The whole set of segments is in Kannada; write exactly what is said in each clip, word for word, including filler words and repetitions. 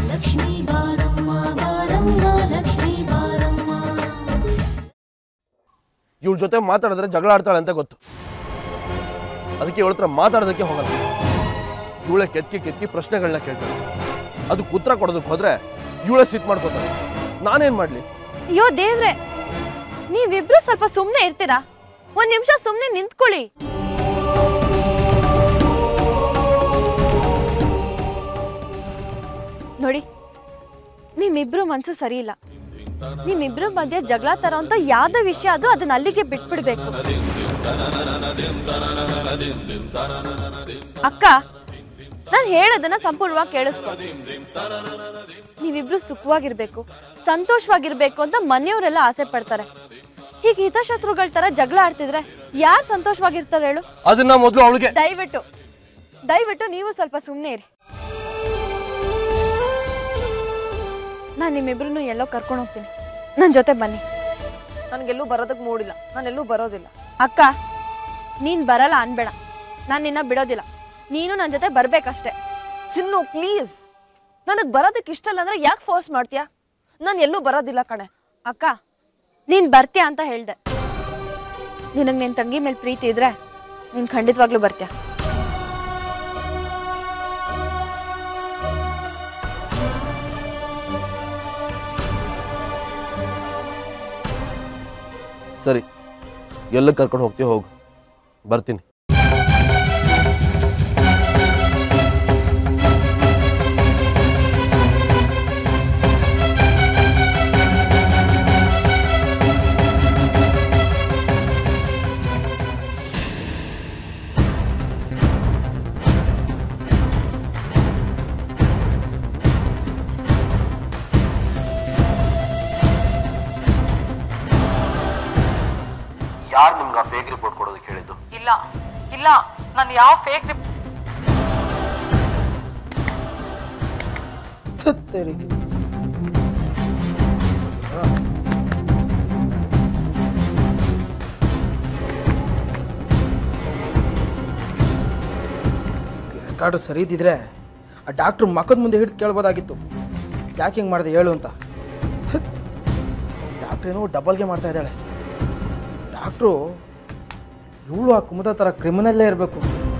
ಲಕ್ಷ್ಮೀ ಬಾರಮ್ಮ ಬಾರಮ್ಮ ಲಕ್ಷ್ಮೀ ಬಾರಮ್ಮ. ಇವಳ ಜೊತೆ ಮಾತಾಡಿದ್ರೆ ಜಗಳ ಆಡ್ತಾಳೆ ಅಂತ ಗೊತ್ತು, ಅದಕ್ಕೆ ಇವಳ ಹತ್ರ ಮಾತಾಡೋದಕ್ಕೆ ಹೋಗಲ್ಲ. ಇವಳೆ ಕೆತ್ಕಿ ಕೆತ್ಕಿ ಪ್ರಶ್ನೆಗಳನ್ನ ಕೇಳ್ತಾಳೆ, ಅದಕ್ಕೆ ಉತ್ತರ ಕೊಡೋದಕ್ಕೆ ಹೋದ್ರೆ ಇವಳೆ ಸಿಟ್ ಮಾಡ್ಕೋತಾಳೆ. ನಾನೇನ್ ಮಾಡ್ಲಿ? ಅಯ್ಯೋ ದೇವ್ರೆ, ನೀವಿಬ್ರು ಸ್ವಲ್ಪ ಸುಮ್ನೆ ಇರ್ತೀರಾ? ಒಂದ್ ನಿಮಿಷ ಸುಮ್ನೆ ನಿಂತ್ಕೊಳ್ಳಿ. ನೋಡಿ, ನಿಮ್ಮಿಬ್ರು ಮನ್ಸು ಸರಿ ಇಲ್ಲ. ನಿಮ್ಮಿಬ್ರು ಮಧ್ಯೆ ಜಗಳ ತರ ಅಂತ ಯಾವ್ದೋ ವಿಷಯ ಆದ್ರೂ ಅದನ್ನ ಅಲ್ಲಿಗೆ ಬಿಟ್ಬಿಡ್ಬೇಕು. ಅಕ್ಕ, ನಾನ್ ಹೇಳೋದನ್ನ ಸಂಪೂರ್ಣವಾಗಿ ಕೇಳಿಸ್ಕೊ. ನೀವಿಬ್ರು ಸುಖವಾಗಿರ್ಬೇಕು, ಸಂತೋಷವಾಗಿರ್ಬೇಕು ಅಂತ ಮನೆಯವರೆಲ್ಲ ಆಸೆ ಪಡ್ತಾರೆ. ಹೀಗೆ ಹಿತಶತ್ರುಗಳ ತರ ಜಗಳ ಆಡ್ತಿದ್ರೆ ಯಾರು ಸಂತೋಷವಾಗಿರ್ತಾರೆ ಹೇಳು? ಅದನ್ನ ಮೊದಲು ಅವಳಿಗೆ. ದಯವಿಟ್ಟು ದಯವಿಟ್ಟು ನೀವು ಸ್ವಲ್ಪ ಸುಮ್ಮನೆ ಇರಿ. ನಾನು ನಿಮ್ಮಿಬ್ರು ಎಲ್ಲೋ ಕರ್ಕೊಂಡು ಹೋಗ್ತೀನಿ, ನನ್ನ ಜೊತೆ ಬನ್ನಿ. ನನ್ಗೆಲ್ಲೂ ಬರೋದಕ್ಕೆ ಮೂಡಿಲ್ಲ, ನಾನೆಲ್ಲೂ ಬರೋದಿಲ್ಲ. ಅಕ್ಕ, ನೀನ್ ಬರಲ್ಲ ಅನ್ಬೇಡ, ನಾನು ನಿನ್ನ ಬಿಡೋದಿಲ್ಲ. ನೀನು ನನ್ನ ಜೊತೆ ಬರ್ಬೇಕಷ್ಟೇ. ಚಿನ್ನು ಪ್ಲೀಸ್, ನನಗ್ ಬರೋದಕ್ಕೆ ಇಷ್ಟ ಇಲ್ಲ ಅಂದ್ರೆ ಯಾಕೆ ಫೋರ್ಸ್ ಮಾಡ್ತೀಯಾ? ನಾನು ಎಲ್ಲೂ ಬರೋದಿಲ್ಲ ಕಣೆ. ಅಕ್ಕ, ನೀನ್ ಬರ್ತೀಯ ಅಂತ ಹೇಳ್ದೆ. ನಿನಗ್ ನಿನ್ ತಂಗಿ ಮೇಲೆ ಪ್ರೀತಿ ಇದ್ರೆ ನೀನ್ ಖಂಡಿತವಾಗ್ಲೂ ಬರ್ತೀಯ. ಸರಿ, ಎಲ್ಲ ಕರ್ಕೊಂಡು ಹೋಗ್ತೀವಿ, ಹೋಗು. ಬರ್ತೀನಿ. ಯಾರು ನಿಮ್ಗೆ ಫೇಕ್ ರಿಪೋರ್ಟ್ ಕೊಡೋದಕ್ಕೆ ಹೇಳಿದ್ದು? ಇಲ್ಲ ಇಲ್ಲ, ನಾನು ಯಾವ ಫೇಕ್ ರೆಕಾರ್ಡ್ ಸರಿ ಇದ್ದಿದ್ರೆ ಆ ಡಾಕ್ಟ್ರು ಮಕ್ಕದ ಮುಂದೆ ಹಿಡಿದು ಕೇಳ್ಬೋದಾಗಿತ್ತು, ಯಾಕೆ ಹಿಂಗೆ ಮಾಡಿದೆ ಹೇಳು ಅಂತ. ಡಾಕ್ಟ್ರೇನೋ ಡಬಲ್ಗೆ ಮಾಡ್ತಾ ಇದ್ದಾಳೆ. ಡಾಕ್ಟ್ರು ಇವಳು ಆ ಕುಮುದ ಥರ ಕ್ರಿಮಿನಲ್ಲೇ ಇರಬೇಕು.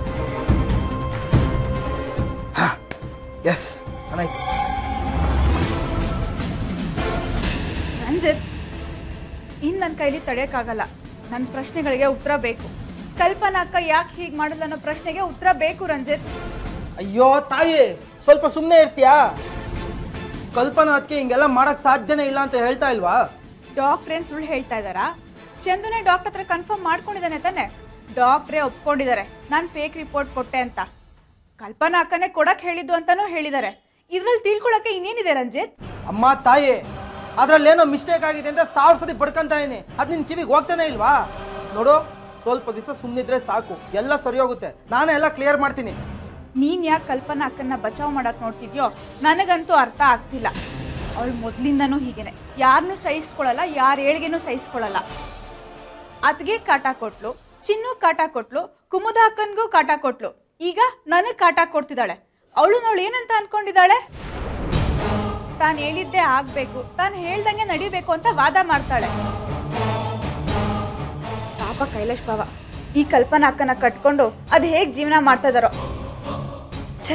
ಹಾ, ಎಸ್, ಅನಾಯ್ತು. ರಂಜಿತ್, ಇನ್ನು ನನ್ನ ಕೈಲಿ ತಡೆಯೋಕ್ಕಾಗಲ್ಲ. ನನ್ನ ಪ್ರಶ್ನೆಗಳಿಗೆ ಉತ್ತರ ಬೇಕು. ಕಲ್ಪನಾ ಅಕ್ಕ ಯಾಕೆ ಹೀಗೆ ಮಾಡಿಲ್ಲ ಅನ್ನೋ ಪ್ರಶ್ನೆಗೆ ಉತ್ತರ ಬೇಕು ರಂಜಿತ್. ಅಯ್ಯೋ ತಾಯಿ, ಸ್ವಲ್ಪ ಸುಮ್ಮನೆ ಇರ್ತೀಯಾ? ಕಲ್ಪನಾ ಅದಕ್ಕೆ ಹಿಂಗೆಲ್ಲ ಮಾಡಕ್ ಸಾಧ್ಯನೇ ಇಲ್ಲ ಅಂತ ಹೇಳ್ತಾ ಇಲ್ವಾ? ಡಾಕ್ಟ್ರ್ ಏನು ಸುಳ್ಳು ಹೇಳ್ತಾ ಇದ್ದಾರಾ? ಚಂದುನೇ ಡಾಕ್ಟರ್ ಹತ್ರ ಕನ್ಫರ್ಮ್ ಮಾಡ್ಕೊಂಡಿದ್ದಾನೆ ತಾನೆ. ಡಾಕ್ಟ್ರೇ ಒಪ್ಕೊಂಡಿದ್ದಾರೆ ನಾನು ಫೇಕ್ ರಿಪೋರ್ಟ್ ಕೊಟ್ಟೆ ಅಂತ. ಕಲ್ಪನಾ ಅಕ್ಕನೇ ಕೊಡಕ್ ಹೇಳಿದ್ದು ಅಂತಾನೂ ಹೇಳಿದ್ದಾರೆ. ಇದ್ರಲ್ಲಿ ತಿಳ್ಕೊಳಕ್ಕೆ ಇನ್ನೇನಿದೆ ರಂಜಿತ್? ಅಮ್ಮ ತಾಯಿ, ಅದ್ರಲ್ಲೇನೋ ಮಿಸ್ಟೇಕ್ ಆಗಿದೆ ಅಂತ ಸಾವಿರ ಸತಿ ಬಡ್ಕಂತ ಇದೀನಿ, ಅದು ನಿನ್ ಕಿವಿಗೆ ಹೋಗ್ತಾನೆ ಇಲ್ವಾ? ನೋಡು, ಸ್ವಲ್ಪ ದಿವಸ ಸುಮ್ಮನಿದ್ರೆ ಸಾಕು, ಎಲ್ಲ ಸರಿ ಹೋಗುತ್ತೆ. ನಾನೇ ಎಲ್ಲ ಕ್ಲಿಯರ್ ಮಾಡ್ತೀನಿ. ನೀನ್ ಯಾಕೆ ಕಲ್ಪನಾ ಅಕ್ಕನ್ನ ಬಚಾವ್ ಮಾಡಕ್ ನೋಡ್ತಿದ್ಯೋ ನನಗಂತೂ ಅರ್ಥ ಆಗ್ತಿಲ್ಲ. ಅವಳು ಮೊದ್ಲಿಂದನೂ ಹೀಗೇನೆ, ಯಾರನ್ನೂ ಸಹಿಸ್ಕೊಳ್ಳಲ್ಲ, ಯಾರ ಏಳ್ಗೆನೂ ಸಹಿಸ್ಕೊಳ್ಳಲ್ಲ. ಅದ್ಗೆ ಕಾಟ ಕೊಟ್ಲು, ಚಿನ್ನು ಕಾಟ ಕೊಟ್ಲು, ಕುಮುದ ಅಕ್ಕನ್ಗೂ ಕಾಟ ಕೊಟ್ಲು, ಈಗ ನನಗ್ ಕಾಟ ಕೊಡ್ತಿದ್ದಾಳೆ. ಅವಳು ಅವಳು ಏನಂತ ಅನ್ಕೊಂಡಿದ್ದಾಳೆ? ತಾನು ಹೇಳಿದ್ದೆ ಆಗ್ಬೇಕು, ತಾನು ಹೇಳ್ದಂಗೆ ನಡಿಬೇಕು ಅಂತ ವಾದ ಮಾಡ್ತಾಳೆ. ಪಾಪ ಕೈಲಾಶ್ ಬಾವ ಈ ಕಲ್ಪನಾ ಅಕ್ಕನ ಕಟ್ಕೊಂಡು ಅದು ಹೇಗೆ ಜೀವನ ಮಾಡ್ತಾ ಇದಾರೋ. ಛೇ,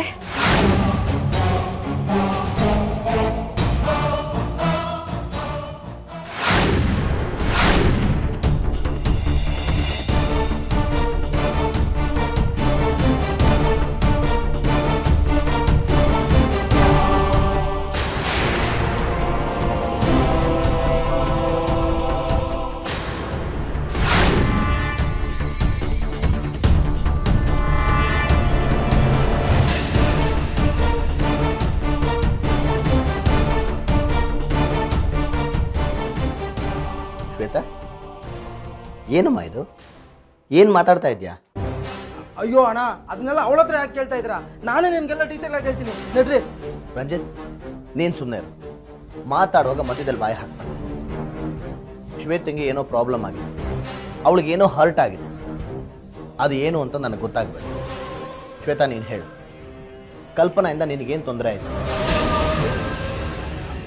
ಏನಮ್ಮ ಇದು? ಏನು ಮಾತಾಡ್ತಾ ಇದೆಯಾ? ಅಯ್ಯೋ ಅಣ್ಣ, ಅದನ್ನೆಲ್ಲ ಅವಳ ಹತ್ರ ಯಾಕೆ ಕೇಳ್ತಾ ಇದ್ದೀರಾ? ನಾನೇ ನಿಮ್ಗೆಲ್ಲ ಡೀಟೇಲ್ ಆಗಿ ಹೇಳ್ತೀನಿ, ನಡ್ರಿ. ರಂಜಿತ್, ನೀನು ಸುಮ್ಮನೆ ಇರು. ಮಾತಾಡುವಾಗ ಮಧ್ಯದಲ್ಲಿ ಬಾಯಿ ಹಾಕ್ತಾನೆ. ಶ್ವೇತಂಗೆ ಏನೋ ಪ್ರಾಬ್ಲಮ್ ಆಗಿದೆ, ಅವಳಿಗೆ ಏನೋ ಹರ್ಟ್ ಆಗಿದೆ. ಅದು ಏನು ಅಂತ ನನಗೆ ಗೊತ್ತಾಗಬೇಕು. ಶ್ವೇತಾ, ನೀನು ಹೇಳು, ಕಲ್ಪನೆಯಿಂದ ನಿನಗೇನು ತೊಂದರೆ ಆಯಿತು?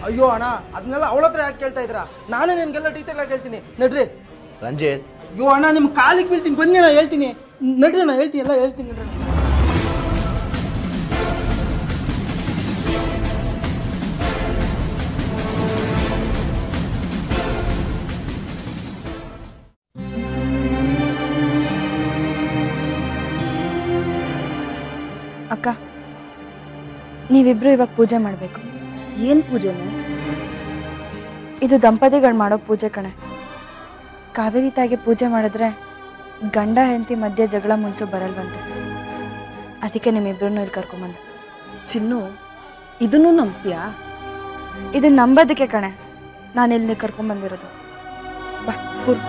ಅಯ್ಯೋ ಅಣ್ಣ ಅದನ್ನೆಲ್ಲ ಅವಳ ಹತ್ರ ಯಾಕೆ ಕೇಳ್ತಾ ಇದ್ದೀರಾ? ನಾನೇ ನಿಮ್ಗೆಲ್ಲ ಡೀಟೇಲ್ ಆಗಿ ಹೇಳ್ತೀನಿ, ನಡ್ರಿ. ರಂಜಿತ್, ಅಯ್ಯೋ ಅಣ್ಣ ನಿಮ್ ಕಾಲಿಗೆ ಬೀಳ್ತೀನಿ, ಬನ್ನಿ ಅಣ್ಣ ಹೇಳ್ತೀನಿ, ನಡ್ರಿ ಅಣ್ಣ ಹೇಳ್ತೀನಿ, ಎಲ್ಲ ಹೇಳ್ತೀನಿ ನಡ್ರಿ. ಅಕ್ಕ, ನೀವಿಬ್ರು ಇವಾಗ ಪೂಜೆ ಮಾಡಬೇಕು. ಏನ್ ಪೂಜೆನೆ? ಇದು ದಂಪತಿಗಳು ಮಾಡೋ ಪೂಜೆ ಕಣೆ. ಕಾವೇರಿ ತಾಯಿಗೆ ಪೂಜೆ ಮಾಡಿದ್ರೆ ಗಂಡ ಹೆಂಡತಿ ಮಧ್ಯೆ ಜಗಳ ಮುನ್ಸು ಬರಲ್ವಂತೆ. ಅದಕ್ಕೆ ನಿಮ್ಮಿಬ್ರನ್ನೂ ಇಲ್ಲಿ ಕರ್ಕೊಂಬಂದೆ. ಚಿನ್ನು, ಇದನ್ನು ನಂಬ್ತೀಯಾ? ಇದನ್ನ ನಂಬೋದಕ್ಕೆ ಕಣೆ ನಾನು ಇಲ್ಲಿ ಕರ್ಕೊಂಬಂದಿರೋದು. ಬಾ ಕೂರು.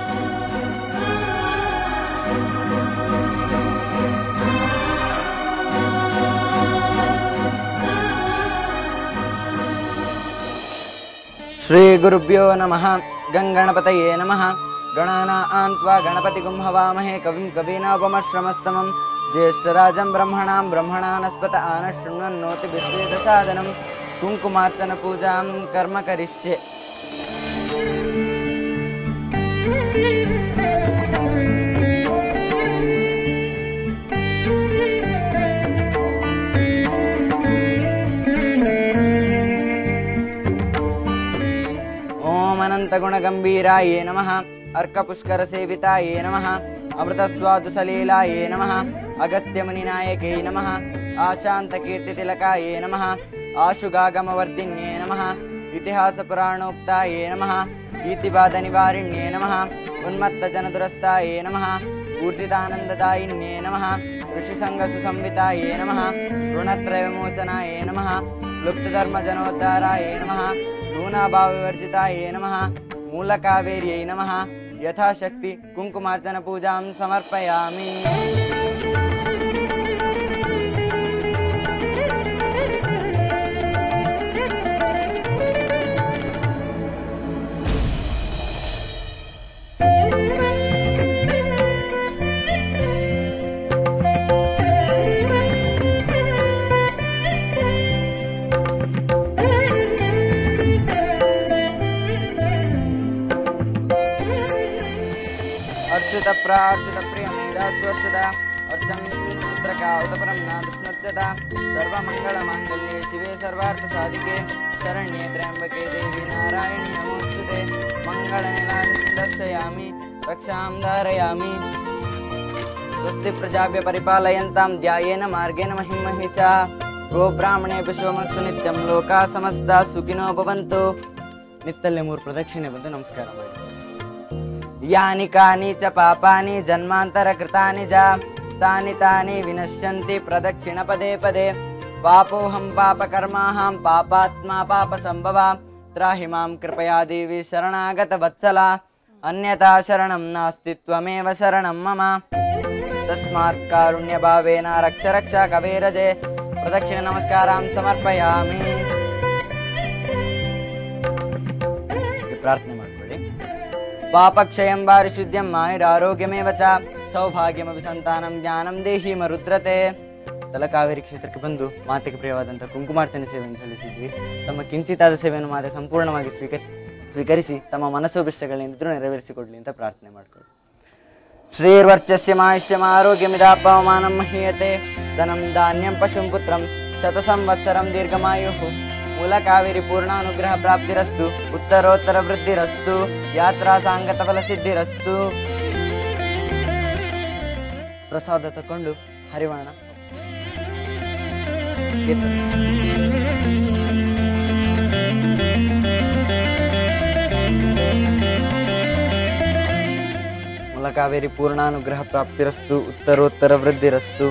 ಶ್ರೀ ಗುರುಭ್ಯೋ ನಮಃ. ಗಂಗಣಪತಯೇ ನಮಃ. ಗಣಾನಾಂ ತ್ವಾ ಗಣಪತಿಗುಂ ಹವಾಮಹೇ ಕವಿಂ ಕವೀನಾಪಮಶ್ರಮಸ್ತಮಂ ಜ್ಯೇಷ್ಠರಾಜಂ ಬ್ರಹ್ಮಣಾಂ ಬ್ರಹ್ಮಣಾನಸ್ಪತ ಆನ ಶೃಣ್ವನ್ನೋತಿ ವಿಶ್ವೇದಸಾದನಂ ಕುಂಕುಮಾರ್ಚನ ಪೂಜಾಂ ಕರ್ಮ ಕರಿಷ್ಯೆ. अनन्तगुणगम्भीराये नमः. अर्कपुष्करसेविताये नमः. अमृतस्वादुसलीलाये नमः. अगस्त्यमुनिनायके नमः. आशान्तकीर्तितिलकाये नमः. आशुगागमवर्धिन्ये नमः. इतिहासपुराणोक्ताये नमः. कीर्तिबाधनिवारिण्ये नमः. उन्मत्तजनदुरस्ताये नमः. ऊर्जितानन्ददायिन्ये नमः. ऋषिसङ्गसुसंविताये नमः. ऋणत्रयविमोचनाये नमः. लुप्तधर्मजनोद्धाराये नमः. नूनाभावविवर्जिताये नमः. मूलकावेर्यै नमः. यथाशक्ति कुंकुमार्चन पूजां समर्पयामि. प्रार्थितप्रियमेधास्वर्चता अर्चं पुत्रकावतपरं नादस्मर्चता सर्वमङ्गलमाङ्गल्ये शिवे सर्वार्थसाधिके शरण्ये त्र्यम्बके देवी नारायणी नमोस्तुते. मङ्गलनिलानिं दर्शयामि, रक्षां धारयामि. स्वस्ति प्रजाभ्यः परिपालयन्तां ध्यायेन मार्गेण महिं महिषाः. गोब्राह्मणेभ्यः शुभमस्तु नित्यं. लोकाः समस्ताः सुखिनो भवन्तु. नित्यल्ले ಮೂರು ಪ್ರದಕ್ಷಿಣೆ ಬಂದು ನಮಸ್ಕಾರ ಮಾಡಿ. यानि कानि च पापानि जन्मान्तरकृतानि च तानि तानि विनश्यन्ति प्रदक्षिण पदे पदे. पापोऽहं पापकर्माहं पापात्मा पापसम्भवा. त्राहि मां कृपया देवी शरणागतवत्सला. अन्यथा शरणं नास्ति त्वमेव शरणं मम. तस्मात् कारुण्यभावेन रक्ष रक्ष कवेरजे. प्रदक्षिण नमस्कारां समर्पयामि. प्रार्थने पापक्षयं वारिशुद्ध्यं आयुरारोग्यमेव च सौभाग्यमपि संतानं ज्ञानं देहि मरुद्रते. ತಲಕಾವೇರಿ ಕ್ಷೇತ್ರಕ್ಕೆ ಬಂದು ಮಾತೆಗೆ ಪ್ರಿಯವಾದಂಥ ಕುಂಕುಮಾರ್ಚನೆ ಸೇವೆಯನ್ನು ಸಲ್ಲಿಸಿದ್ವಿ. ತಮ್ಮ ಕಿಂಚಿತಾದ ಸೇವೆಯನ್ನು ಮಾತೆ ಸಂಪೂರ್ಣವಾಗಿ ಸ್ವೀಕರಿ ಸ್ವೀಕರಿಸಿ ತಮ್ಮ ಮನಸ್ಸೋಭಿಷ್ಟಗಳನ್ನಿದ್ರೂ ನೆರವೇರಿಸಿಕೊಡ್ಲಿ ಅಂತ ಪ್ರಾರ್ಥನೆ ಮಾಡಿಕೊಳ್ಳಿ. ಶ್ರೀರ್ವರ್ಚಸ್ಯ ಮಾಯುಷ್ಯಂ ಆರೋಗ್ಯಮಿದಾಪವಮಾನಂ ಮಹೀಯತೆ. ಧನಂ ಧಾನ್ಯಂ ಪಶುಂ ಪುತ್ರಂ ಶತ ಸಂವತ್ಸರಂ ದೀರ್ಘಮಾಯುಃ. मूलकावेरी पूर्णानुग्रह प्राप्तिरस्तु. उत्तरोत्तर वृद्धिरस्तु. यात्रा सांगत फल सिद्धिरस्तु. प्रसाद तಕೊಂಡು ಹರಿವಾಣ मूलकावेरी पूर्णानुग्रह प्राप्तिरस्तु. उत्तरोत्तर वृद्धिरस्तु.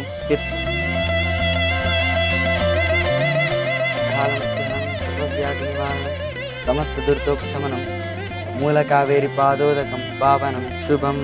समस्त दुर्दोपशमनं. मूलकावेरी पादोदकं पावनं शुभम्.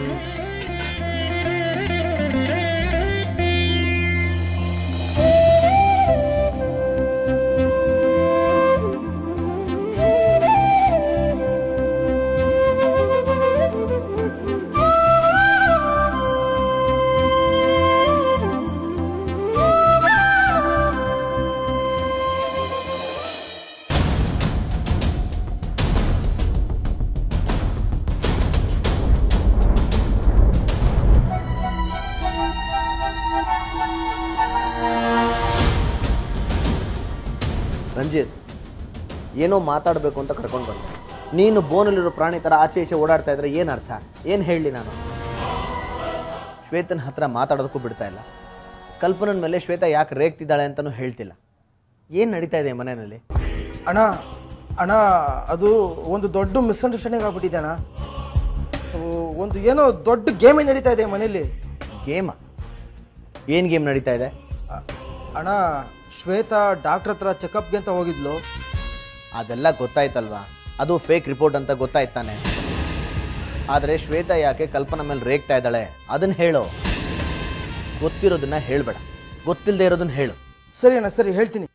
ರಂಜಿತ್, ಏನೋ ಮಾತಾಡಬೇಕು ಅಂತ ಕರ್ಕೊಂಡು ಬಂದೆ. ನೀನು ಬೋನಲ್ಲಿರೋ ಪ್ರಾಣಿ ಥರ ಆಚೆ ಈಚೆ ಓಡಾಡ್ತಾ ಇದ್ರೆ ಏನು ಅರ್ಥ? ಏನು ಹೇಳಲಿ ನಾನು? ಶ್ವೇತನ ಹತ್ರ ಮಾತಾಡೋದಕ್ಕೂ ಬಿಡ್ತಾ ಇಲ್ಲ. ಕಲ್ಪನನ ಮೇಲೆ ಶ್ವೇತಾ ಯಾಕೆ ರೇಗ್ತಿದ್ದಾಳೆ ಅಂತಲೂ ಹೇಳ್ತಿಲ್ಲ. ಏನು ನಡೀತಾ ಇದೆ ಮನೆಯಲ್ಲಿ? ಅಣ್ಣ ಅಣ್ಣ ಅದು ಒಂದು ದೊಡ್ಡ ಮಿಸ್ಅಂಡರ್ಸ್ಟ್ಯಾಂಡಿಂಗ್ ಆಗ್ಬಿಟ್ಟಿದೆ ಅಣ್ಣ. ಒಂದು ಏನೋ ದೊಡ್ಡ ಗೇಮೇ ನಡೀತಾ ಇದೆ ಮನೇಲಿ. ಗೇಮ? ಏನು ಗೇಮ್ ನಡೀತಾ ಇದೆ? ಅಣ್ಣ, ಶ್ವೇತಾ ಡಾಕ್ಟ್ರ್ ಹತ್ರ ಚೆಕಪ್ಗೆ ಅಂತ ಹೋಗಿದ್ಲು. ಅದೆಲ್ಲ ಗೊತ್ತಾಯ್ತಲ್ವಾ, ಅದು ಫೇಕ್ ರಿಪೋರ್ಟ್ ಅಂತ ಗೊತ್ತಾಯ್ತಾನೆ. ಆದರೆ ಶ್ವೇತಾ ಯಾಕೆ ಕಲ್ಪನಾ ಮೇಲೆ ರೇಗ್ತಾ ಇದ್ದಾಳೆ ಅದನ್ನು ಹೇಳು. ಗೊತ್ತಿರೋದನ್ನ ಹೇಳಬೇಡ, ಗೊತ್ತಿಲ್ಲದೆ ಇರೋದನ್ನ ಹೇಳು. ಸರಿ ಅಣ್ಣ, ಸರಿ ಹೇಳ್ತೀನಿ.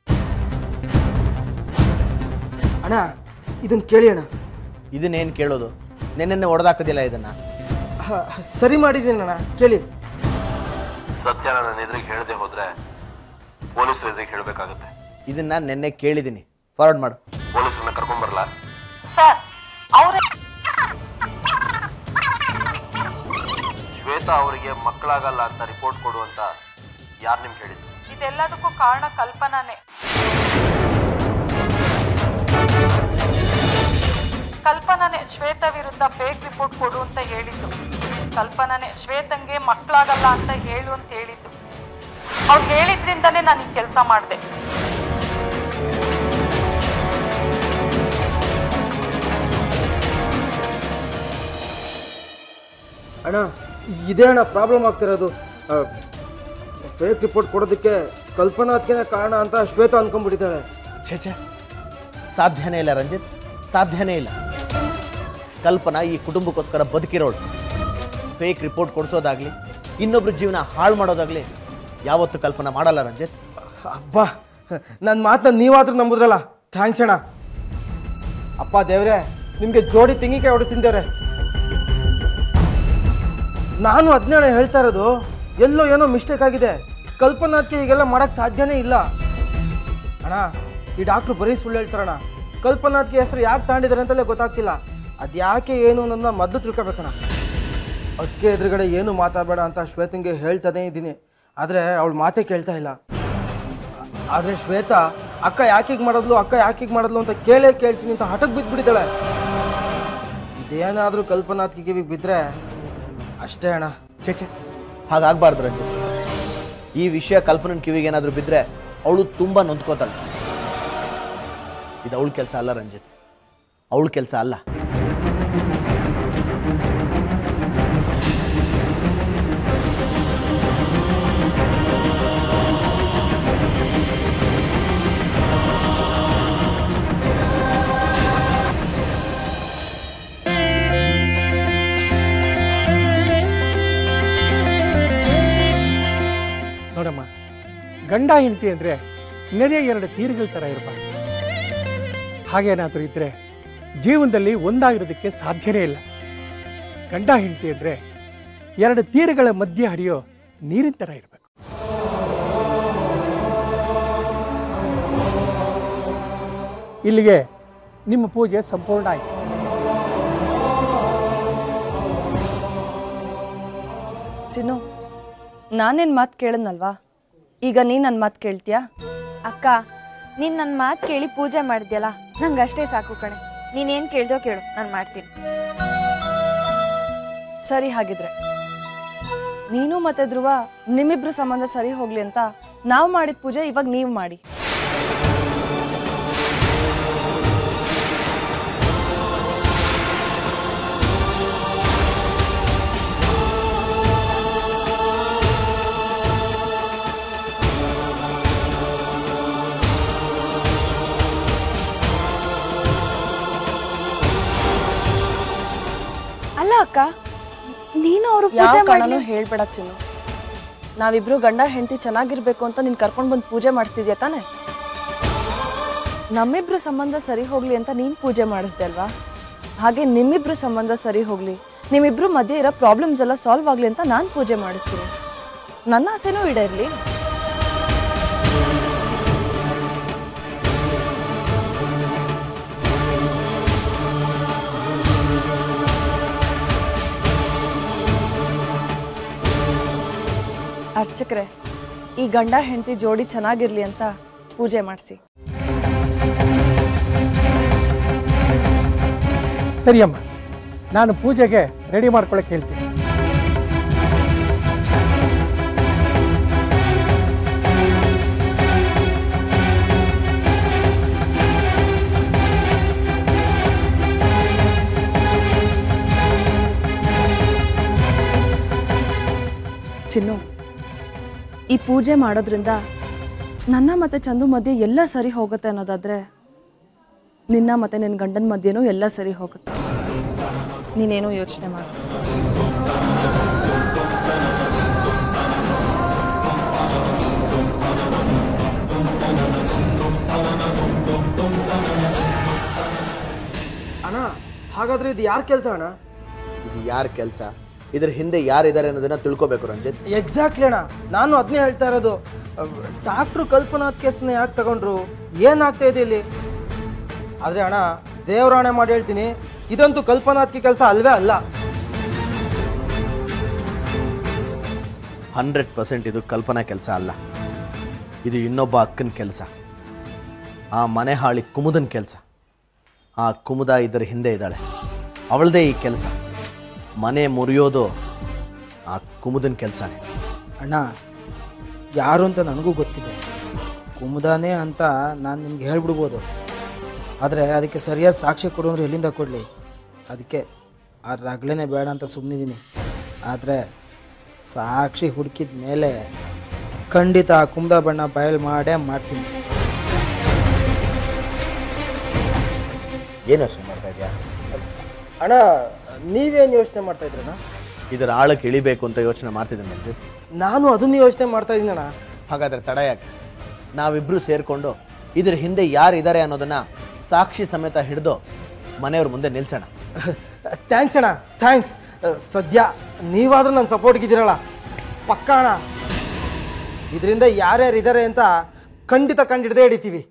ಅಣ್ಣ ಇದನ್ನು ಕೇಳಿ ಅಣ್ಣ. ಇದನ್ನೇನು ಕೇಳೋದು? ನೆನ್ನೆ ಹೊಡೆದಾಕೋದಿಲ್ಲ ಇದನ್ನು. ಸರಿ ಮಾಡಿದ್ದೀನಿ ಅಣ್ಣ, ಕೇಳಿ. ಸತ್ಯನ ನನ್ನ ಎದುರಿಗೆ ಹೇಳದೆ ಹೋದ್ರೆ ಪೊಲೀಸರ ಎದುರಿಗೆ ಹೇಳಬೇಕಾಗುತ್ತೆ. ಇದನ್ನ ನೆನ್ನೆ ಕೇಳಿದ್ದೀನಿ, ಫಾರ್ವರ್ಡ್ ಮಾಡು. ಪೊಲೀಸರನ್ನ ಕರ್ಕೊಂಡ್ ಬರಲ್ಲ ಸರ್? ಅವರೇ ಶ್ವೇತಾ ಅವರಿಗೆ ಮಕ್ಕಳಾಗಲ್ಲ ಅಂತ ರಿಪೋರ್ಟ್ ಕೊಡು ಅಂತ ಯಾರು ನಿಮ್ಗೆ ಹೇಳಿದ್ರು? ಇದೆಲ್ಲದಕ್ಕೂ ಕಾರಣ ಕಲ್ಪನಾನೇ. ಕಲ್ಪನಾನೇ ಶ್ವೇತಾ ವಿರುದ್ಧ ಫೇಕ್ ರಿಪೋರ್ಟ್ ಕೊಡು ಅಂತ ಹೇಳಿದ್ದು. ಕಲ್ಪನಾನೇ ಶ್ವೇತಂಗೆ ಮಕ್ಕಳಾಗಲ್ಲ ಅಂತ ಹೇಳು ಅಂತ ಹೇಳಿದ್ದು. ಅವ್ರು ಹೇಳಿದ್ರಿಂದನೇ ನಾನು ಈ ಕೆಲಸ ಮಾಡಿದೆ. ಅಣ್ಣ ಇದೇ ಅಣ್ಣ ಪ್ರಾಬ್ಲಮ್ ಆಗ್ತಿರೋದು. ಫೇಕ್ ರಿಪೋರ್ಟ್ ಕೊಡೋದಕ್ಕೆ ಕಲ್ಪನಾ ಅದಕ್ಕೆ ಕಾರಣ ಅಂತ ಶ್ವೇತಾ ಅನ್ಕೊಂಡ್ಬಿಟ್ಟಿದ್ದಾಳೆ. ಛೇ ಛೇ, ಸಾಧ್ಯನೇ ಇಲ್ಲ ರಂಜಿತ್, ಸಾಧ್ಯನೇ ಇಲ್ಲ. ಕಲ್ಪನಾ ಈ ಕುಟುಂಬಕ್ಕೋಸ್ಕರ ಬದುಕಿರೋಳು. ಫೇಕ್ ರಿಪೋರ್ಟ್ ಕೊಡಿಸೋದಾಗ್ಲಿ, ಇನ್ನೊಬ್ರ ಜೀವನ ಹಾಳು ಮಾಡೋದಾಗ್ಲಿ ಯಾವತ್ತು ಕಲ್ಪನಾ ಮಾಡಲ್ಲ ರಂಜಿತ್. ಅಬ್ಬಾ, ನನ್ನ ಮಾತನ್ನ ನೀವಾದ್ರೂ ನಂಬುದ್ರಲ್ಲ, ಥ್ಯಾಂಕ್ಸ್ ಅಣ್ಣ. ಅಪ್ಪ ದೇವ್ರೆ, ನಿಮಗೆ ಜೋಡಿ ತೆಂಗಿನಕಾಯಿ ಹೊಡಿಸ್ತಿದ್ದೇವ್ರೆ. ನಾನು ಅದನ್ನೇ ಹೇಳ್ತಾ ಇರೋದು, ಎಲ್ಲೋ ಏನೋ ಮಿಸ್ಟೇಕ್ ಆಗಿದೆ. ಕಲ್ಪನಾಕ್ಕೆ ಹೀಗೆಲ್ಲ ಮಾಡೋಕ್ಕೆ ಸಾಧ್ಯನೇ ಇಲ್ಲ ಅಣ್ಣ. ಈ ಡಾಕ್ಟ್ರು ಬರೀ ಸುಳ್ಳು ಹೇಳ್ತಾರಣ್ಣ. ಕಲ್ಪನಾಕ್ಕೆ ಹೆಸರು ಯಾಕೆ ತಾಂಡಿದ್ದಾರೆ ಅಂತಲೇ ಗೊತ್ತಾಗ್ತಿಲ್ಲ. ಅದು ಯಾಕೆ ಏನು ನನ್ನ ಮೊದಲು ತಿಳ್ಕೊಬೇಕಣ್ಣ. ಅದಕ್ಕೆ ಎದುರುಗಡೆ ಏನು ಮಾತಾಡಬೇಡ ಅಂತ ಶ್ವೇತಂಗೆ ಹೇಳ್ತಾನೇ ಇದ್ದೀನಿ, ಆದರೆ ಅವಳು ಮಾತೇ ಕೇಳ್ತಾ ಇಲ್ಲ. ಆದರೆ ಶ್ವೇತಾ ಅಕ್ಕ ಯಾಕೀಗ ಮಾಡಿದ್ಲು ಅಕ್ಕ ಯಾಕೀಗ ಮಾಡಿದ್ಲು ಅಂತ ಕೇಳೇ ಕೇಳ್ತೀನಿ ಅಂತ ಹಠಕ್ಕೆ ಬಿದ್ದುಬಿಟ್ಟಿದ್ದಾಳೆ. ಇದೇನಾದರೂ ಕಲ್ಪನಾತ್ಗೆ ಕಿವಿಗೆ ಬಿದ್ದರೆ ಅಷ್ಟೇ ಅಣ್ಣ. ಛೇ ಛೇ, ಹಾಗಾಗಬಾರ್ದು ರಂಜಿತ್. ಈ ವಿಷಯ ಕಲ್ಪನನ ಕಿವಿಗೆ ಏನಾದರೂ ಬಿದ್ದರೆ ಅವಳು ತುಂಬ ನೊಂದ್ಕೋತಾಳೆ. ಇದು ಅವಳ ಕೆಲಸ ಅಲ್ಲ ರಂಜಿತ್, ಅವಳ ಕೆಲಸ ಅಲ್ಲ. ನೋಡಮ್ಮ, ಗಂಡ ಹೆಂಡತಿ ಅಂದರೆ ನದಿಯ ಎರಡು ತೀರಗಳ ಥರ ಇರಬಾರ್ದು. ಹಾಗೇನಾದರೂ ಇದ್ದರೆ ಜೀವನದಲ್ಲಿ ಒಂದಾಗಿರೋದಕ್ಕೆ ಸಾಧ್ಯನೇ ಇಲ್ಲ. ಗಂಡ ಹೆಂಡತಿ ಅಂದರೆ ಎರಡು ತೀರಗಳ ಮಧ್ಯೆ ಹರಿಯೋ ನೀರಿನ ಥರ ಇರಬೇಕು. ಇಲ್ಲಿಗೆ ನಿಮ್ಮ ಪೂಜೆ ಸಂಪೂರ್ಣ ಆಯಿತು. ಚಿನ್ನು, ನಾನೇನು ಮಾತು ಕೇಳದ್ನಲ್ವಾ, ಈಗ ನೀನು ನನ್ನ ಮಾತು ಕೇಳ್ತೀಯಾ? ಅಕ್ಕ, ನೀನು ನನ್ನ ಮಾತು ಕೇಳಿ ಪೂಜೆ ಮಾಡಿದ್ಯಲ್ಲ, ನಂಗೆ ಅಷ್ಟೇ ಸಾಕು ಕಣೆ. ನೀನೇನು ಕೇಳ್ದೋ ಕೇಳು, ನಾನು ಮಾಡ್ತೀನಿ. ಸರಿ, ಹಾಗಿದ್ರೆ ನೀನು ಮತ್ತೆ ಧ್ರುವ ನಿಮ್ಮಿಬ್ರು ಸಂಬಂಧ ಸರಿ ಹೋಗ್ಲಿ ಅಂತ ನಾವು ಮಾಡಿದ ಪೂಜೆ ಇವಾಗ ನೀವು ಮಾಡಿ. ಅಲ್ಲ ಅಕ್ಕ, ನೀನು ಅವರು ಯಾವ ಪೂಜೆ ಕಾರಣನೂ ಮಾಡಿ ಹೇಳ್ಬೇಡ ಚಿನ್ನು. ನಾವಿಬ್ರು ಗಂಡ ಹೆಂಡತಿ ಚೆನ್ನಾಗಿರ್ಬೇಕು ಅಂತ ನೀನ್ ಕರ್ಕೊಂಡು ಬಂದು ಪೂಜೆ ಮಾಡಿಸ್ತಿದ್ಯಾ ತಾನೆ? ನಮ್ಮಿಬ್ರು ಸಂಬಂಧ ಸರಿ ಹೋಗ್ಲಿ ಅಂತ ನೀನ್ ಪೂಜೆ ಮಾಡಿಸ್ದೆ ಅಲ್ವಾ? ಹಾಗೆ ನಿಮ್ಮಿಬ್ರು ಸಂಬಂಧ ಸರಿ ಹೋಗ್ಲಿ, ನಿಮ್ಮಿಬ್ರು ಮಧ್ಯೆ ಇರೋ ಪ್ರಾಬ್ಲಮ್ಸ್ ಎಲ್ಲ ಸಾಲ್ವ್ ಆಗ್ಲಿ ಅಂತ ನಾನು ಪೂಜೆ ಮಾಡಿಸ್ತೀನಿ. ನನ್ನ ಆಸೆನೂ ಈಡೇರ್ಲಿ. ಅರ್ಚಕ್ರೆ, ಈ ಗಂಡ ಹೆಂಡತಿ ಜೋಡಿ ಚೆನ್ನಾಗಿರ್ಲಿ ಅಂತ ಪೂಜೆ ಮಾಡಿಸಿ. ಸರಿ ಅಮ್ಮ, ನಾನು ಪೂಜೆಗೆ ರೆಡಿ ಮಾಡ್ಕೊಳಕ್ಕೆ ಹೇಳ್ತೀನಿ. ಚಿನ್ನು, ಈ ಪೂಜೆ ಮಾಡೋದ್ರಿಂದ ನನ್ನ ಮತ್ತು ಚಂದು ಮಧ್ಯೆ ಎಲ್ಲ ಸರಿ ಹೋಗುತ್ತೆ ಅನ್ನೋದಾದರೆ ನಿನ್ನ ಮತ್ತು ನಿನ್ನ ಗಂಡನ ಮಧ್ಯೆನೂ ಎಲ್ಲ ಸರಿ ಹೋಗುತ್ತೆ. ನೀನೇನೋ ಯೋಚನೆ ಮಾಡು. ಅಣ್ಣ, ಹಾಗಾದ್ರೆ ಇದು ಯಾರ ಕೆಲಸ ಅಣ್ಣ? ಇದು ಯಾರ ಕೆಲಸ, ಇದ್ರ ಹಿಂದೆ ಯಾರಿದ್ದಾರೆ ಅನ್ನೋದನ್ನ ತಿಳ್ಕೊಬೇಕು ರಂಜಿತ್. ಎಕ್ಸಾಕ್ಟ್ಲಿ ಅಣ್ಣ, ನಾನು ಅದನ್ನೇ ಹೇಳ್ತಾ ಇರೋದು. ಡಾಕ್ಟ್ರು ಕಲ್ಪನಾಥ್ ಕೇಸ್ನ ಯಾಕೆ ತಗೊಂಡ್ರು, ಏನಾಗ್ತಾ ಇದೆ ಇಲ್ಲಿ? ಆದರೆ ಅಣ್ಣ, ದೇವರಾಣೆ ಮಾಡಿ ಹೇಳ್ತೀನಿ, ಇದಂತೂ ಕಲ್ಪನಾಥ್ಗೆ ಕೆಲಸ ಅಲ್ವೇ ಅಲ್ಲ. ಹಂಡ್ರೆಡ್ ಪರ್ಸೆಂಟ್ ಇದು ಕಲ್ಪನಾ ಕೆಲಸ ಅಲ್ಲ. ಇದು ಇನ್ನೊಬ್ಬ ಅಕ್ಕನ ಕೆಲಸ, ಆ ಮನೆ ಹಾಳಿ ಕುಮುದನ ಕೆಲಸ. ಆ ಕುಮುದ ಇದರ ಹಿಂದೆ ಇದ್ದಾಳೆ, ಅವಳದೇ ಈ ಕೆಲಸ. ಮನೆ ಮುರಿಯೋದು ಆ ಕುಮುದನ ಕೆಲಸನೇ. ಅಣ್ಣ, ಯಾರು ಅಂತ ನನಗೂ ಗೊತ್ತಿದೆ, ಕುಮುದಾನೇ ಅಂತ ನಾನು ನಿಮ್ಗೆ ಹೇಳ್ಬಿಡ್ಬೋದು. ಆದರೆ ಅದಕ್ಕೆ ಸರಿಯಾದ ಸಾಕ್ಷಿ ಕೊಡೋದ್ರೆ ಎಲ್ಲಿಂದ ಕೊಡಲಿ? ಅದಕ್ಕೆ ಆ ರಗಳೆನೇ ಬೇಡ ಅಂತ ಸುಮ್ಮನಿದ್ದೀನಿ. ಆದರೆ ಸಾಕ್ಷಿ ಹುಡುಕಿದ ಮೇಲೆ ಖಂಡಿತ ಆ ಕುಮುದ ಬಣ್ಣ ಬಯಲು ಮಾಡೇ ಮಾಡ್ತೀನಿ. ಏನು ಯೋಚನೆ ಮಾಡ್ತಾ ಇದೆಯಾ ಅಣ್ಣ? ನೀವೇನು ಯೋಚನೆ ಮಾಡ್ತಾ ಇದ್ರಣ್ಣ? ಇದರ ಆಳಕ್ಕೆ ಇಳಿಬೇಕು ಅಂತ ಯೋಚನೆ ಮಾಡ್ತಿದ್ದೀನಿ ರಂಜಿತ್. ನಾನು ಅದನ್ನು ಯೋಚನೆ ಮಾಡ್ತಾ ಇದ್ದೀನಿ ಅಣ್ಣ. ಹಾಗಾದರೆ ತಡ ಯಾಕೆ? ನಾವಿಬ್ಬರು ಸೇರಿಕೊಂಡು ಇದ್ರ ಹಿಂದೆ ಯಾರಿದ್ದಾರೆ ಅನ್ನೋದನ್ನ ಸಾಕ್ಷಿ ಸಮೇತ ಹಿಡಿದು ಮನೆಯವ್ರ ಮುಂದೆ ನಿಲ್ಸೋಣ. ಥ್ಯಾಂಕ್ಸ್ ಅಣ್ಣ, ಥ್ಯಾಂಕ್ಸ್. ಸದ್ಯ ನೀವಾದ್ರೂ ನನ್ನ ಸಪೋರ್ಟ್ಗಿದ್ದೀರಲ್ಲ, ಪಕ್ಕ ಅಣ್ಣ. ಇದರಿಂದ ಯಾರ್ಯಾರು ಇದ್ದಾರೆ ಅಂತ ಖಂಡಿತ ಕಂಡು ಹಿಡ್ದೇ ಹಿಡಿತೀವಿ.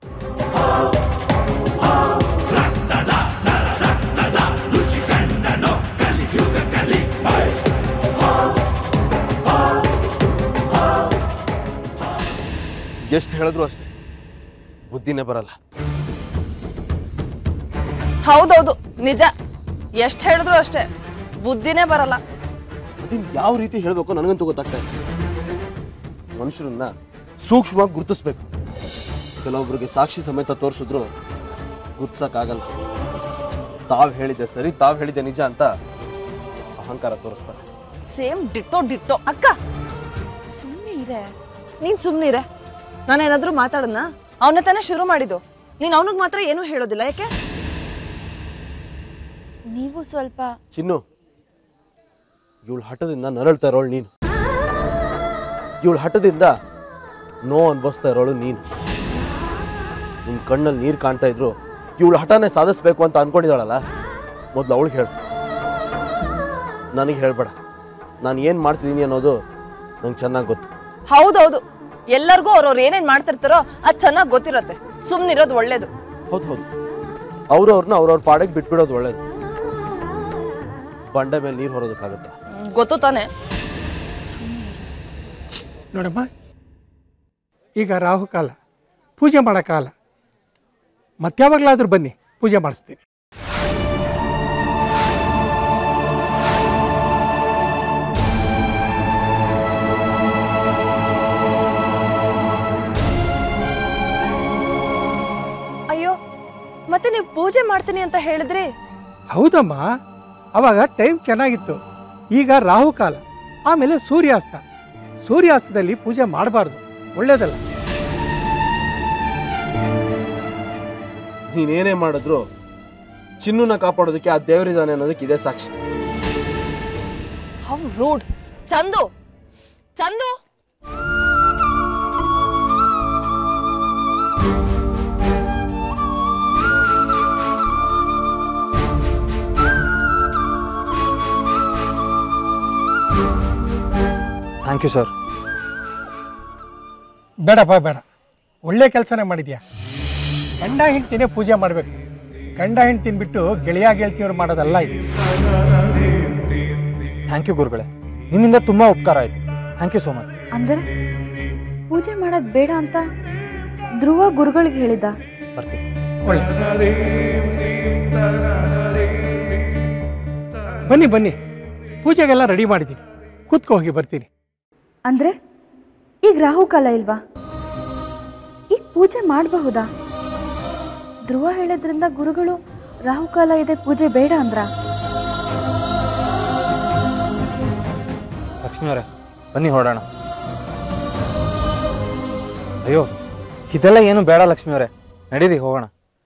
ಎಷ್ಟು ಹೇಳಿದ್ರು ಅಷ್ಟೇ, ಬುದ್ಧಿನೇ ಬರಲ್ಲ. ಹೌದೌದು, ನಿಜ. ಎಷ್ಟು ಹೇಳಿದ್ರು ಅಷ್ಟೇ, ಬುದ್ಧಿನೇ ಬರಲ್ಲ. ಅದನ್ನ ಯಾವ ರೀತಿ ಹೇಳಬೇಕು ನನಗಂತೂ ಗೊತ್ತಾಗ್ತಾ ಇಲ್ಲ. ಮನುಷ್ಯರನ್ನ ಸೂಕ್ಷ್ಮವಾಗಿ ಗುರುತಿಸ್ಬೇಕು. ಕೆಲವೊಬ್ಬರಿಗೆ ಸಾಕ್ಷಿ ಸಮೇತ ತೋರಿಸಿದ್ರು ಗುರ್ತಿಸಕ್ಕಾಗಲ್ಲ. ತಾವ್ ಹೇಳಿದೆ ಸರಿ, ತಾವ್ ಹೇಳಿದೆ ನಿಜ ಅಂತ ಅಹಂಕಾರ ತೋರಿಸ್ತಾರೆ. Same ditto ditto. ಅಕ್ಕ, ಸುಮ್ಮನೆ ಇರೆ. ನೀನ್ ಸುಮ್ಮನೆ ಇರೆ. ನಾನೇನಾದ್ರೂ ಮಾತಾಡೋಣ? ಅವನ ತಾನೇ ಶುರು ಮಾಡಿದ್ದು. ನೀನ್ ಅವನಿಗೆ ಮಾತ್ರ ಏನೂ ಹೇಳೋದಿಲ್ಲ, ಯಾಕೆ? ನೀವು ಸ್ವಲ್ಪ ಚಿನ್ನು, ಇವಳು ಹಠದಿಂದ ನರಳ್ತಾ ಇರೋಳು ನೀನು. ಇವಳು ಹಠದಿಂದ ನೋ ಅನ್ಭವಿಸ್ತಾ ಇರೋಳು ನೀನು. ನಿನ್ ಕಣ್ಣಲ್ಲಿ ನೀರು ಕಾಣ್ತಾ ಇದ್ರು ಇವಳು ಹಠನೇ ಸಾಧಿಸ್ಬೇಕು ಅಂತ ಅನ್ಕೊಂಡಿದ್ದಾಳಲ್ಲ, ಮೊದಲು ಅವಳಿಗೆ ಹೇಳು, ನನಗೆ ಹೇಳ್ಬೇಡ. ನಾನು ಏನು ಮಾಡ್ತಿದ್ದೀನಿ ಅನ್ನೋದು ನಂಗೆ ಚೆನ್ನಾಗಿ ಗೊತ್ತು. ಹೌದೌದು, ಎಲ್ಲರಿಗೂ ಅವ್ರವ್ರು ಏನೇನ್ ಮಾಡ್ತಿರ್ತಾರೋ ಅದು ಚೆನ್ನಾಗಿ ಗೊತ್ತಿರತ್ತೆ. ಸುಮ್ಮನಿರೋದು ಒಳ್ಳೇದು. ಹೌದು ಹೌದು, ಅವ್ರವ್ರನ್ನ ಅವ್ರವ್ರ ಪಾಡಿಗೆ ಬಿಟ್ಬಿಡೋದು ಒಳ್ಳೇದು. ಬಂಡೆ ಮೇಲೆ ನೀರು ಹೊರೋದಕ್ಕಾಗತ್ತಾ? ಗೊತ್ತು ತಾನೆ. ನೋಡಮ್ಮ, ಈಗ ರಾಹುಕಾಲ, ಪೂಜೆ ಮಾಡೋ ಕಾಲ. ಮತ್ಯಾವಾಗಲಾದ್ರೂ ಬನ್ನಿ, ಪೂಜೆ ಮಾಡಿಸ್ತೀನಿ. ಅಯ್ಯೋ, ಮತ್ತೆ ನೀವು ಪೂಜೆ ಮಾಡ್ತೀನಿ ಅಂತ ಹೇಳಿದ್ರಿ? ಹೌದಮ್ಮ, ಅವಾಗ ಟೈಮ್ ಚೆನ್ನಾಗಿತ್ತು. ಈಗ ರಾಹುಕಾಲ, ಆಮೇಲೆ ಸೂರ್ಯಾಸ್ತ. ಸೂರ್ಯಾಸ್ತದಲ್ಲಿ ಪೂಜೆ ಮಾಡಬಾರ್ದು, ಒಳ್ಳೇದಲ್ಲ. ನೀನೇನೇ ಮಾಡಿದ್ರು ಚಿನ್ನೂನ ಕಾಪಾಡೋದಕ್ಕೆ ಆ ದೇವರಿದ್ದಾನೆ ಅನ್ನೋದಕ್ಕೆ ಇದೇ ಸಾಕ್ಷಿ. How rude. Chandu, Chandu, thank you sir. ಬೇಡಪ್ಪ ಬೇಡ, ಒಳ್ಳೆ ಕೆಲಸನೇ ಮಾಡಿದ್ಯಾ. ಗಂಡ ಹೆಂಡ್ತಿನೇ ಪೂಜೆ ಮಾಡಬೇಕು. ಗಂಡ ಹೆಂಡ್ತಿನ ಬಿಟ್ಟು ಗೆಳೆಯ ಗೆಳತಿಯವ್ರು ಮಾಡೋದಲ್ಲ ಇದು. ಥ್ಯಾಂಕ್ ಯು ಗುರುಗಳೇ, ನಿಮ್ಮಿಂದ ತುಂಬ ಉಪಕಾರ ಆಯಿತು. Thank you so much. ಅಂದರೆ ಪೂಜೆ ಮಾಡೋದು ಬೇಡ ಅಂತ ಧ್ರುವ ಗುರುಗಳಿಗೆ ಹೇಳಿದ್ದ? ಬರ್ತೀನಿ. ಒಳ್ಳೆ ಬನ್ನಿ ಬನ್ನಿ, ಪೂಜೆಗೆಲ್ಲ ರೆಡಿ ಮಾಡಿದ್ದೀನಿ, ಕೂತ್ಕೊ, ಹೋಗಿ ಬರ್ತೀನಿ. ಅಂದರೆ ಈಗ ರಾಹುಕಾಲ ಇಲ್ವಾ? ಈಗ ಪೂಜೆ ಮಾಡಬಹುದಾ? ಧ್ರುವ ಹೇಳಿದ್ರಿಂದ ಗುರುಗಳು ರಾಹುಕಾಲ ಇದೆ, ಪೂಜೆ ಬೇಡ ಅಂದ್ರ? ಲಕ್ಷ್ಮಿಯವರೇ ಬನ್ನಿ ಹೊರಡೋಣ. ಅಯ್ಯೋ ಇದೆಲ್ಲ ಏನು ಬೇಡ ಲಕ್ಷ್ಮಿಯವರೇ, ನಡೀರಿ ಹೋಗೋಣ.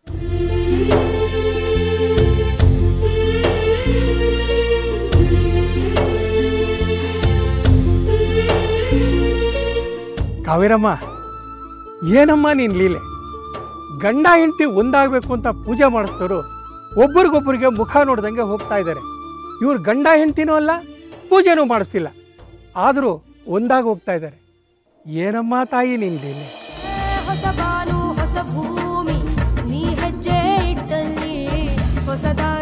ಕಾವೇರಮ್ಮ, ಏನಮ್ಮ ನೀನು ಲೀಲೆ? ಗಂಡ ಹೆಂಡತಿ ಒಂದಾಗಬೇಕು ಅಂತ ಪೂಜೆ ಮಾಡಿಸ್ತವರು ಒಬ್ರಿಗೊಬ್ಬರಿಗೆ ಮುಖ ನೋಡ್ದಂಗೆ ಹೋಗ್ತಾ ಇದ್ದಾರೆ. ಇವ್ರು ಗಂಡ ಹೆಂಡತಿನೂ ಅಲ್ಲ, ಪೂಜೆನೂ ಮಾಡಿಸ್ತಿಲ್ಲ, ಆದರೂ ಒಂದಾಗಿ ಹೋಗ್ತಾ ಇದ್ದಾರೆ. ಏನಮ್ಮ ತಾಯಿ ನಿನ್ ಲೀಲೆ? ಹೊಸ ಬಾನು ಹೊಸ ಭೂಮಿ ನೀ ಹೆಜ್ಜೆ ಇಟ್ಟಲ್ಲಿ ಹೊಸದ